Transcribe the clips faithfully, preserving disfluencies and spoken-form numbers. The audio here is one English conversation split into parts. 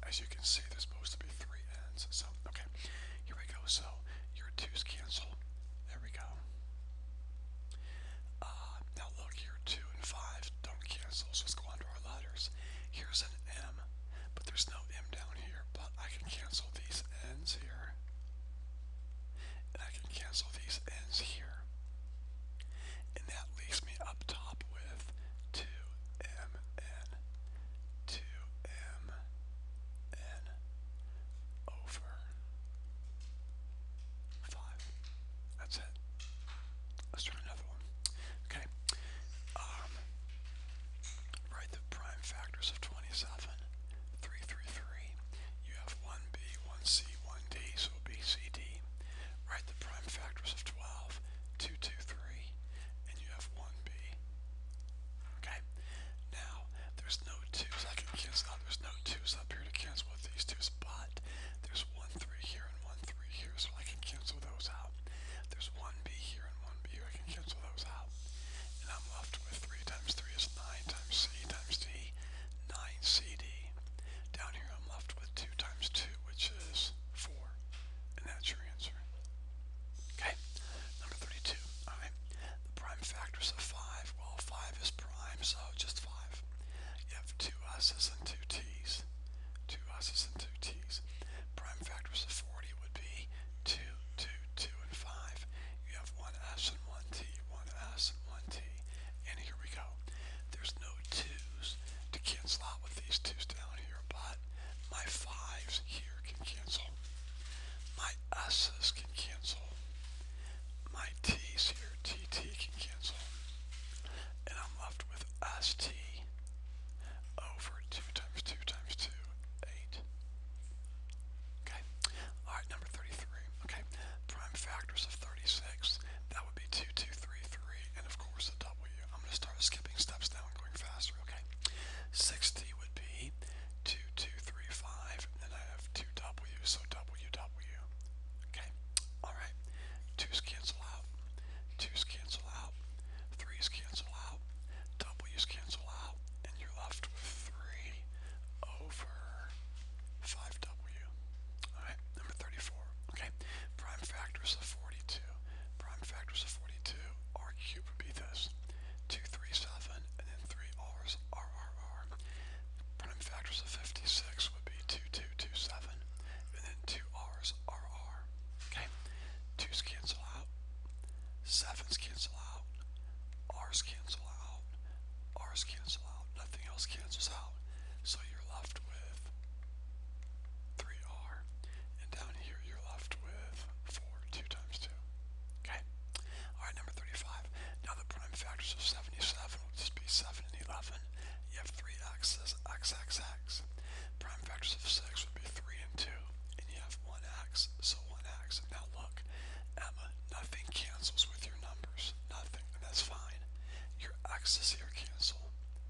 as you can see, there's supposed to be three n's. So, okay, here we go. So, your twos cancel. There we go. Uh, now look, here, two and five don't cancel, so let's go on to our letters. Here's an M, but there's no M down here, but I can cancel these n's here, and I can cancel these n's here. And that leaves me up top with two M N, two M N over five. That's it. Let's try another one. Okay. Um, write the prime factors of twenty-seven. three, three, three. You have one B, one C, one D, so B, C, D. Write the prime factors of twelve. two, two, three. And you have one B. Okay. Now, there's no twos I can cancel out. There's no twos up here to cancel with these twos, but there's one, three here and one, three here, so I can cancel those out. There's one B here and one B here. I can cancel those out. And I'm left with three times three is nine times C times D, nine C D. Down here I'm left with two times two, which is four. And that's your answer. Okay, number thirty-two. Alright, the prime factors of five. Well, five is prime, so just five. You have two S's and two T's. Two S's and two T's. Prime factors of forty would be two, two, two, and five. You have one S and one T, one S and one T. And here we go. There's no twos to cancel out with these twos down here, but my fives here can cancel. My S's can cancel. My T's here, T T can cancel. And I'm left with S T over two times two times two, eight. Okay. Alright, number thirty-three. Okay. Prime factors of thirty-six. That would be two, two, three, three, and of course a W. I'm going to start skipping steps now and going faster, okay? sixty would be two, two, three, five, and then I have two W's, so W, W. Okay? Alright. Twos cancel out. Twos cancel out. Threes cancel out. W's cancel out. And you're left with three over five W. Alright, number thirty-four. Okay, prime factors of forty-two. Prime factors of forty-two. R cubed would be this. two, three, seven, and then three R's, R, R, R. Prime factors of fifty-six would be two, two, two, seven, and then two R's, R, R. Okay, twos cancel out. Sevens cancel out. R's cancel out. R's cancel out. Nothing else cancels out. So you're left with three R. And down here you're left with four. two times two. Okay? Alright, number thirty-five. Now the prime factors of seventy-seven will just be seven and eleven. You have three X's, X, X, X. Prime factors of six would be three and two. And you have one X, so one X. Now look, Emma, nothing cancels with your numbers. Nothing. And that's fine. Your X's here cancel.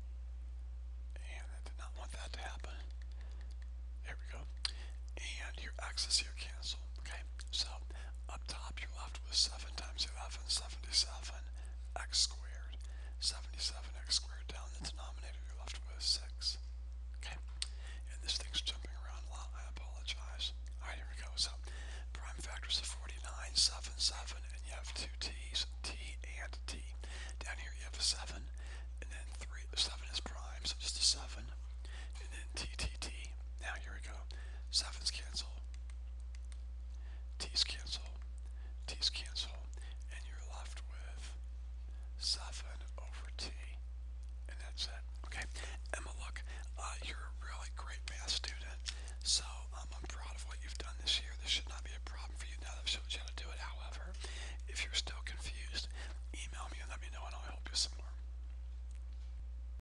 And I did not want that to happen. There we go. And your X's here cancel. Okay, so up top you're left with seven times eleven, seventy-seven, x squared. seventy-seven x squared. Down the denominator you're left with six. Okay, and this thing's jumping around a lot. I apologize. Alright, here we go. So prime factors of forty-nine, seven, seven, and you have two T's, T and T. Down here you have a seven, and then three. The seven is prime, so just a seven, and then T, T, T. Now here we go. Sevens cancel. T's cancel. T's cancel. And you're left with seven over T. And that's it. Okay? Emma, look, uh, you're a really great math student. So um, I'm proud of what you've done this year. This should not be a problem.